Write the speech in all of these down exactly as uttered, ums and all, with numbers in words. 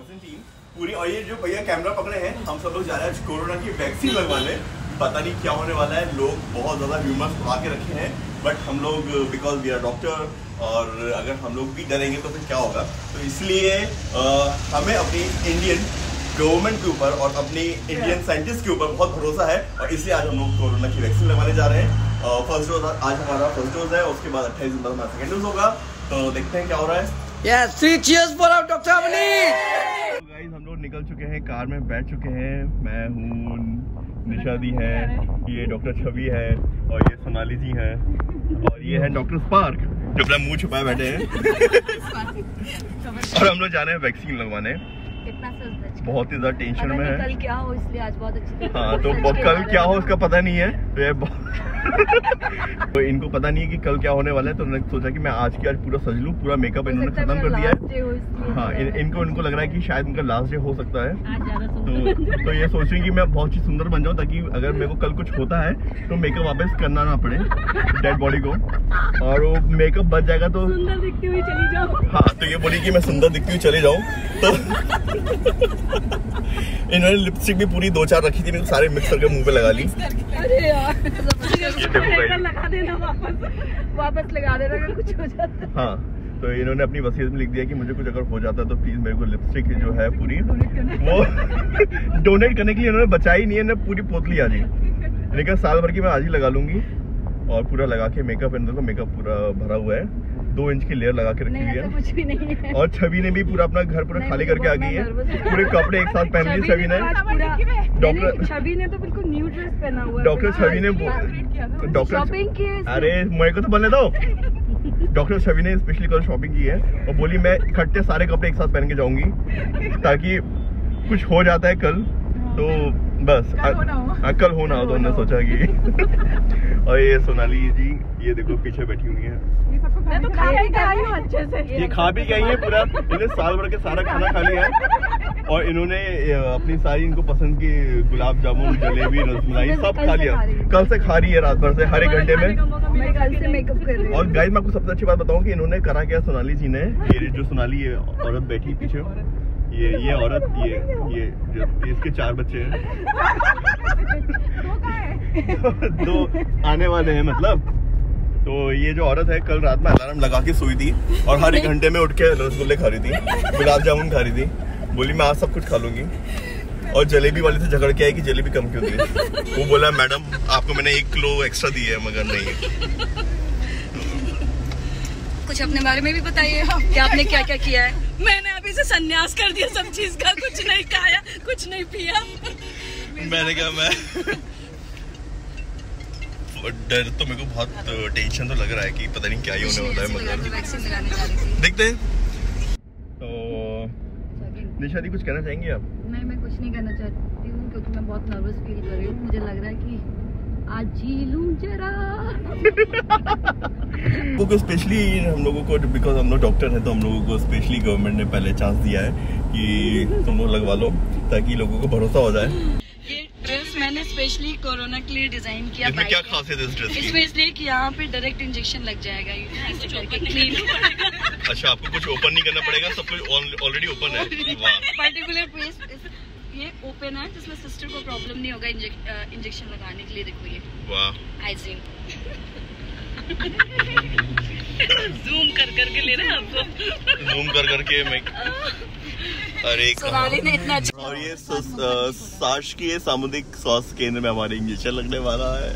Amazing team पूरी। और ये जो भैया कैमरा पकड़े हैं, हम सब लोग जा रहे हैं कोरोना की वैक्सीन लगवाने। पता नहीं क्या होने वाला है, लोग बहुत ज़्यादा ह्यूमर्स उड़ा के रखे हैं, बट हम लोग बिकॉज वी आर डॉक्टर, और अगर हम लोग भी डरेंगे तो फिर क्या होगा। तो इसलिए आ, हमें अपनी इंडियन गवर्नमेंट के ऊपर और अपनी इंडियन साइंटिस्ट के ऊपर बहुत भरोसा है, और इसलिए आज हम लोग कोरोना की वैक्सीन लगवाने जा रहे हैं। फर्स्ट डोज आज हमारा फर्स्ट डोज है, उसके बाद अट्ठाईस दिन बाद हमारा सेकेंड डोज होगा। तो देखते हैं क्या हो रहा है। Yes, three cheers for our doctor Avneesh. तो गाइस हम लोग निकल चुके हैं, कार में बैठ चुके हैं। मैं हूँ, निशादी है, ये डॉक्टर छवि है, और ये सोनाली जी हैं, और ये है डॉक्टर स्पार्क जो अपना मुंह छुपाए बैठे हैं। और हम लोग जा रहे हैं वैक्सीन लगवाने। बहुत ही ज्यादा टेंशन में है, कल क्या हो, इसलिए आज बहुत अच्छी तरह। हाँ, तो कल क्या हो उसका पता नहीं है, तो ये तो इनको पता नहीं है कि कल क्या होने वाला है। तो उन्होंने सोचा कि मैं आज की आज पूरा सज लूं, पूरा मेकअप इन्होंने खत्म कर दिया है। हाँ, इन, इनको इनको लग रहा है कि शायद इनका लास्ट डे हो सकता है। तो, तो ये सोच रही कि मैं बहुत ही सुंदर बन जाऊं, ताकि अगर मेरे को कल कुछ होता है तो मेकअप वापस करना ना पड़े डेड बॉडी को, और वो मेकअप बच जाएगा तो सुंदर दिखती हुई चली जाओ। हाँ, तो ये बोली कि मैं सुंदर दिखती हुई चले जाऊँ। तो इन्होंने लिपस्टिक भी पूरी दो चार रखी थी, मेरे सारे मिक्स करके मुंह पे लगा ली। अरे यार, लगा देना वापस वापस लगा देना अगर कुछ हो जाता है। हाँ, तो इन्होंने अपनी वसीयत में लिख दिया कि मुझे कुछ अगर हो जाता है तो प्लीज मेरे को लिपस्टिक जो है पूरी वो डोनेट करने के लिए इन्होंने बचाई नहीं है, इन्होंने पूरी पोतली आज ही, लेकिन साल भर की मैं आज ही लगा लूंगी। और पूरा लगा के मेकअप, इन दोनों मेकअप पूरा भरा हुआ है, दो इंच की लेयर लगा के रखी हुई है। कुछ भी नहीं है। और छवि ने भी पूरा अपना घर पूरा खाली करके आ गई है, पूरे कपड़े एक साथ पहन लिए छवि ने। डॉक्टर छवि ने तो बिल्कुल न्यू ड्रेस पहना हुआ है। डॉक्टर छवि ने डॉक्टर शॉपिंग की, अरे मेरे को तो बनने दो। डॉक्टर छवि ने स्पेशली कल शॉपिंग की है, और बोली मैं इकट्ठे सारे कपड़े एक साथ पहन के जाऊंगी, ताकि कुछ हो जाता है कल तो बस कल होना हो, कल होना हो तो उन्होंने सोचा कि। और ये सोनाली जी, ये देखो पीछे बैठी हुई है। मैं तो खा भी आई हूँ अच्छे से। ये खा भी गई है पूरा, इन्होंने साल भर के सारा खाना खा लिया है, और इन्होंने अपनी सारी इनको पसंद की गुलाब जामुन, जलेबी, रसमलाई सब खा लिया। कल से खा रही है रात भर से, हर एक घंटे में। मैं कल से मेकअप कर रही हूँ। और गाइस मैं आपको सबसे अच्छी बात बताऊँ कि इन्होंने करा क्या, सोनाली जी ने, ये जो सोनाली ये औरत बैठी पीछे, ये ये औरत, ये ये जो इसके चार बच्चे हैं। दो आने वाले हैं मतलब। तो ये जो औरत है कल रात में अलार्म लगा के सोई थी, और हर एक घंटे में उठ के रसगुल्ले खा रही थी, गुलाब जामुन खा रही थी। बोली मैं आज सब कुछ खा लूंगी। और जलेबी वाले से झगड़ के आई कि जलेबी कम क्यों दी। वो बोला मैडम आपको मैंने एक किलो एक्स्ट्रा दी है, मगर नहीं। कुछ अपने बारे में भी बताइए कि आपने क्या क्या किया है। मैंने अभी से संन्यास कर दिया सब चीज का, कुछ नहीं खाया, कुछ नहीं पिया। मैंने कहा मैं डर तो, मेरे को बहुत टेंशन तो लग रहा है कि पता नहीं क्या ही होने वाला है, मगर वैक्सीन लगाने जा रही थी। देखते हैं। तो निशा दी कुछ कहना चाहेंगी आप? नहीं, मैं कुछ नहीं कहना चाहती हूँ, क्योंकि मैं बहुत नर्वस फील कर रही हूँ। मुझे लग रहा है कि आज जी लूं जरा। वो स्पेशली हम लोगों को, बिकॉज हम लोग डॉक्टर हैं, तो हम लोगों को स्पेशली गवर्नमेंट ने पहले चांस दिया है कि तुम लोग लगवा लो, ताकि लोगों को भरोसा हो जाए। ये ड्रेस मैंने स्पेशली कोरोना के लिए डिजाइन किया। इसमें क्या खासियत है इस ड्रेस की? इसमें इसलिए कि यहाँ पे डायरेक्ट इंजेक्शन लग जाएगा, क्लीन। अच्छा, आपको कुछ ओपन नहीं करना पड़ेगा, सब कुछ ऑलरेडी ओपन है। पर्टिकुलर प्लेस ये ओपन है, जिसमें सिस्टर को प्रॉब्लम नहीं होगा इंजेक्शन लगाने के लिए। देखो ये वाह, हाइजीन। जूम कर कर के ले रहे हैं आपको, जूम कर कर के मैं। अरे सोनाली ने इतना अच्छा। और ये शासकीय सामुदायिक स्वास्थ्य केंद्र में हमारे इंजेक्शन लगने वाला है।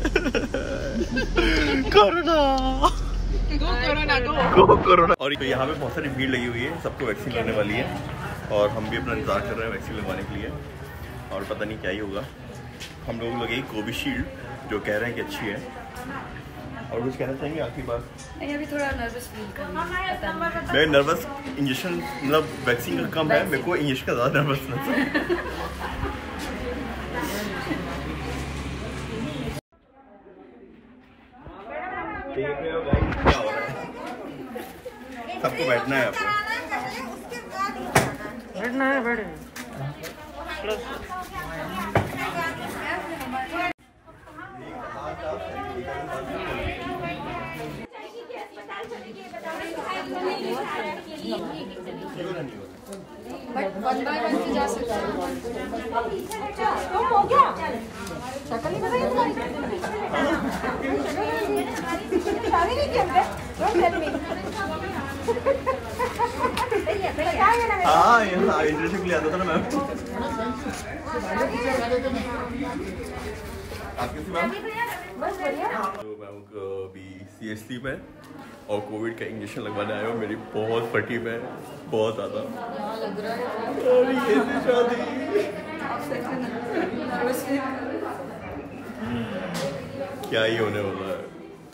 Corona go corona go go corona. और तो यहाँ पे बहुत सारी भीड़ लगी हुई है, सबको वैक्सीन लगने वाली है, और हम भी अपना इंतजार कर रहे हैं वैक्सीन लगवाने के लिए, और पता नहीं क्या ही होगा। हम लोग लगे कोविशील्ड, जो कह रहे हैं कि अच्छी है। और कुछ कहना चाहेंगे आखिरी बार? मैं अभी थोड़ा नर्वस फील कर रही हूँ। मैं नर्वस, इंजेक्शन मतलब वैक्सीन का कम है, मेरे को इंजेक्शन का ज़्यादा नर्वसनेस है। देख रहे हो गाइस क्या हो रहा है? सबको बैठना है आपको, बैठना है, बैठे। बट वन बाय वन से जा सकते हैं। तुम हो गया शक्ल नहीं बताइए तुम्हारी शादी नहीं की हमने। Don't tell me. हाँ यहाँ इंटरव्यू के लिए आता था ना मैम। आप कैसी मैम? बस बढ़िया। तो मैम अभी सी एस सी में और कोविड का इंजेक्शन लगवाने आया हूँ। मेरी बहुत फटी में बहुत ज़्यादा। लग रहा है और ये भी शादी क्या ही होने वाला है।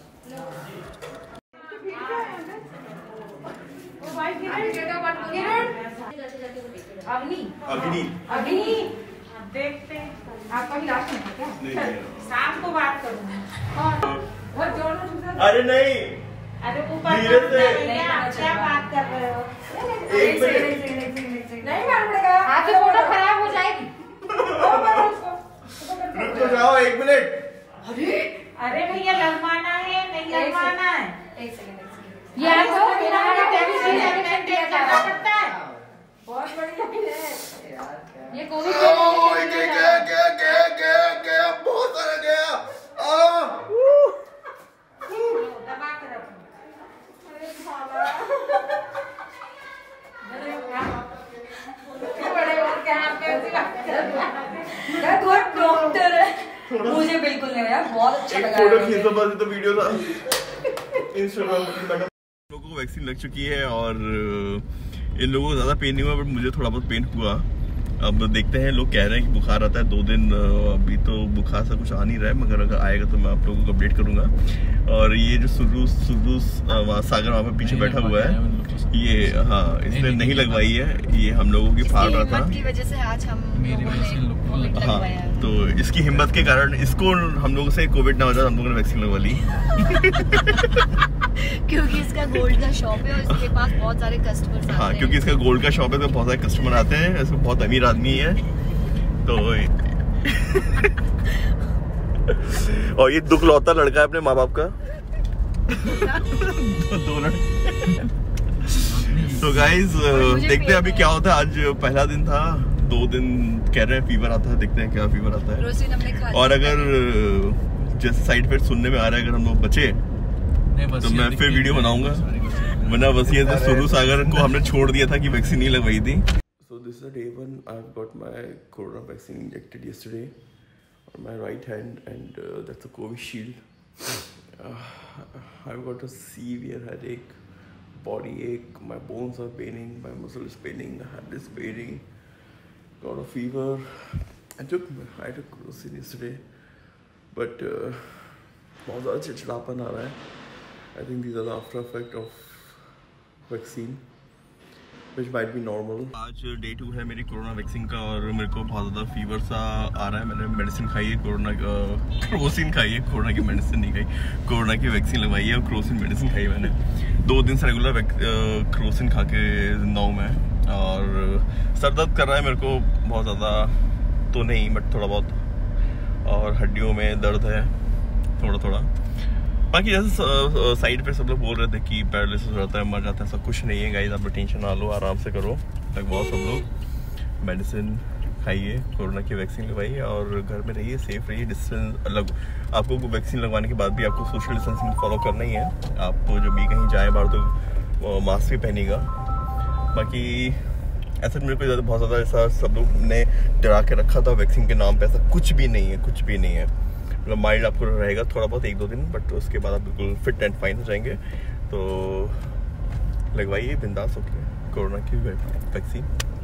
अवनी अग्नि अवनी देखते आपका भी लास्ट में क्या? नहीं, नहीं। शाम को बात करूँगी। वो दोनों अरे नहीं अरे ऊपर धीरे से। क्या बात कर रहे हो? एक मिनट नहीं मालूम पड़ेगा आपकी फोटो खराब हो जाएगी। रुक तो जाओ एक मिनट। अरे अरे भैया लगवाना है नहीं लगवाना है। एक सेकंड एक सेकंड ये आपको हमारा टेलीविजन टेक करना पड़ता है। बहुत बढ़िया है ये कोविड ओह, क्या क्या क्या क्या क्या क्या बहुत सारा गया। आह, दबा के रखो। बड़े हो क्या आप कैसी बात कर रहे हो? मैं बहुत डॉक्टर है मुझे बिल्कुल नहीं यार बहुत अच्छा एक लगा फोटो है खींच दो बस तो वीडियो था। इंस्टाग्राम पे मैडम लोगों को वैक्सीन लग चुकी है और इन लोगों को ज़्यादा पेन नहीं हुआ बट मुझे थोड़ा बहुत पेन हुआ। अब देखते हैं, लोग कह रहे हैं कि बुखार आता है दो दिन। अभी तो बुखार सा कुछ आ नहीं रहा है मगर अगर आएगा तो मैं आप लोगों को अपडेट करूंगा। और ये जो सुरूस सुरूस वहाँ सागर वहाँ पे पीछे बैठा हुआ है ये, हाँ इसने नहीं लगवाई है। ये हम लोगों की फाड़ रहा था की वजह से आज हम लोगों ने कोविड हाँ, लगवाया। तो इसकी हिम्मत के कारण इसको हम लोगों से कोविड ना हो जाए हम लोगों ने वैक्सीन लगवा ली। क्योंकि इसका गोल्ड का शॉप है और इसके पास बहुत सारे कस्टमर्स आते हैं। हाँ क्योंकि इसका गोल्ड का शॉप है तो बहुत सारे कस्टमर आते हैं। इसको बहुत अमीर आदमी है तो और ये दुख लौता लड़का है अपने माँ बाप का। दो लड़के। तो गाइज देखते हैं अभी क्या होता है। आज पहला दिन था, दो दिन कह रहे हैं फीवर आता है, देखते हैं क्या फीवर आता है। रोज़ हमने खा और अगर जैसे साइड इफेक्ट सुनने में आ रहा है अगर हम लोग बचे तो मैं फिर वीडियो बनाऊंगा। वरना वसीयत तो सुरू सागर को हमने छोड़ दिया था कि वैक्सीन नहीं लगवाई थी। So this is the day one I have got my corona vaccine injected yesterday on my right hand and uh, that's a Covishield. uh, I've got a severe headache, body ache, my bones are paining, my muscle is paining, the head is paining, got a fever. I took I took Crocin yesterday but uh, बहुत ज़्यादा चिड़चिड़ापन आ रहा है। I think these are the after effect of vaccine which might be normal. आज day two है मेरी corona vaccine का और मेरे को बहुत ज़्यादा फीवर सा आ रहा है। मैंने मेडिसिन खाई है, कोरोना का क्रोसिन खाई है, कोरोना की मेडिसिन नहीं खाई, कोरोना की वैक्सीन लगवाई है और क्रोसिन मेडिसिन खाई है मैंने। दो दिन से रेगुलर क्रोसिन खा के जिंदा हूँ मैं और सर दर्द कर रहा है मेरे को बहुत ज़्यादा तो नहीं बट थोड़ा बहुत, और हड्डियों में दर्द है थोड़ा थोड़ा। बाकी जैसे साइड पे सब लोग बोल रहे थे कि पैरालिसिस हो जाता है, मर जाता है, सब कुछ नहीं है गाइस। आप टेंशन ना लो, आराम से करो, लगवाओ सब लोग, मेडिसिन खाइए, कोरोना की वैक्सीन लगवाइए और घर में रहिए, सेफ रहिए, डिस्टेंस अलग। आपको वैक्सीन लगवाने के बाद भी आपको सोशल डिस्टेंसिंग फॉलो करना ही है। आपको जब भी कहीं जाए बाहर तो मास्क भी पहनेगा। बाकी ऐसा मेरे को ज़्यादा बहुत ज़्यादा ऐसा सब लोग ने डरा के रखा था वैक्सीन के नाम पे, ऐसा कुछ भी नहीं है, कुछ भी नहीं है। मतलब माइल्ड आपको रहेगा थोड़ा बहुत एक दो दिन, बट उसके बाद आप बिल्कुल फिट एंड फाइन हो जाएंगे। तो लगवाइए बिंदास होकर कोरोना की वैक्सीन।